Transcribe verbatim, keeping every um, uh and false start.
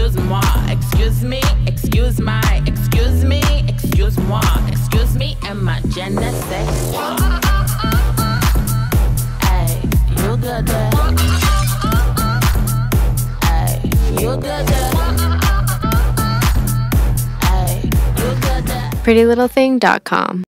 excuse-moi, excuse me, excuse my, excuse me, excuse-moi, excuse me, and my je ne sais quoi. Hey, you good there? Hey, you good there? Pretty Little Thing dot com